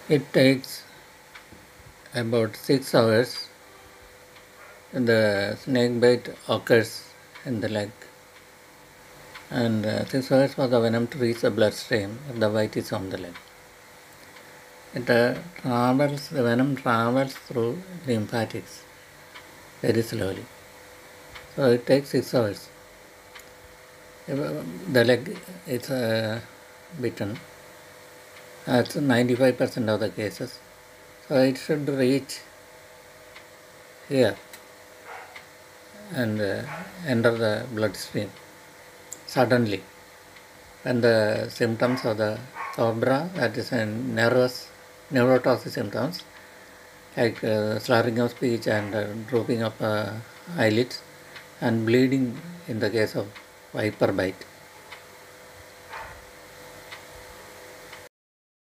It takes about 6 hours. The snake bite occurs in the leg, and 6 hours for the venom to reach the bloodstream if the bite is on the leg. The venom travels through lymphatics very slowly. So it takes 6 hours. If the leg is bitten, that's 95% of the cases. So it should reach here and enter the bloodstream suddenly. And the symptoms of the COBRA, that is a neurotoxic symptoms, like slurring of speech and drooping of eyelids, and bleeding in the case of viper bite.